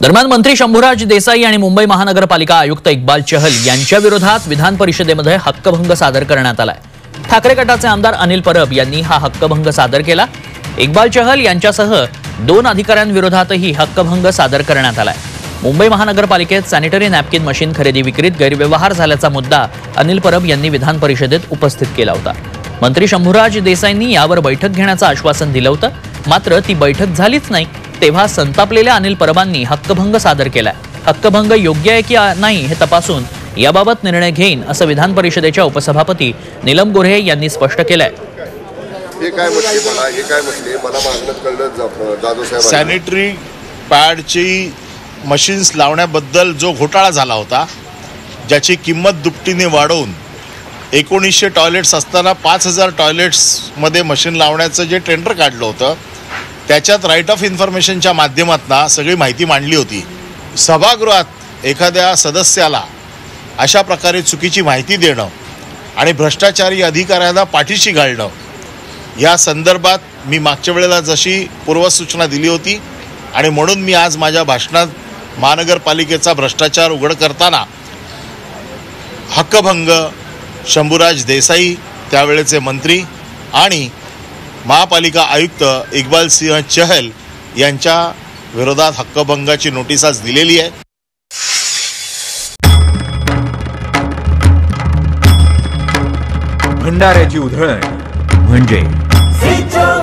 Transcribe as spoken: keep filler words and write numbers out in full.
दरम्यान मंत्री शंभूराज देसाई आणि मुंबई महानगरपालिका आयुक्त इक्बाल चहल यांच्या विरोधात विधान परिषदेमध्ये हक्कभंग सादर करण्यात आलाय। ठाकरे गटाचे आमदार अनिल परब यांनी हा हक्कभंग सादर केला। इक्बाल चहल यांच्यासह दोन अधिकाऱ्यांविरोधातही हक्कभंग सादर करण्यात आलाय। मुंबई महानगरपालिकेत सॅनिटरी नॅपकिन मशीन खरेदी विक्रीत गैरव्यवहार झाल्याचा मुद्दा अनिल परब यांनी विधान परिषदेत उपस्थित केला होता। मंत्री शंभूराज देसाईंनी यावर बैठक घेण्याचं आश्वासन दिलं होतं, मात्र ती बैठक झालीच नाही। तेव्हा संतापलेल्या अनिल परबांनी हक्कभंग सादर केलाय। हक्कभंग योग्य आहे की नाही हे तपासून याबाबत निर्णय घेईन असं विधान परिषदेच्या उपसभापती नीलम गोऱ्हे यांनी स्पष्ट केलंय। हे काय म्हटले मला हे काय म्हटले मला मागणं कळलं जाधव साहेब सॅनिटरी पॅडची मशीन्स लावण्याबद्दल जो घोटाळा झाला होता, ज्याची किंमत दुपटीने वाढवून एकोणीसशे टॉयलेट्स असताना पाच हजार टॉयलेट्समध्ये मशीन लावण्याचं जे टेंडर काढलं होतं, त्याच्यात राईट ऑफ इन्फॉर्मेशनच्या माध्यमातून सगळी माहिती मांडली होती। सभागृहात एखाद्या सदस्याला अशा प्रकारे चुकीची माहिती देणं आणि भ्रष्टाचारी अधिकाऱ्यांना पाठीशी घालणं, या संदर्भात मी मागच्या वेळेला जशी पूर्वसूचना दिली होती आणि म्हणून मी आज माझ्या भाषणात महानगरपालिकेचा भ्रष्टाचार उघड करताना हक्कभंग शंभूराज देसाई त्यावेळेचे मंत्री आणि महापालिका आयुक्त इक्बाल सिंह चहल यांच्या विरोधात हक्कभंगाची नोटीस आज दिलेली आहे। भंडाऱ्याची उधळण म्हणजे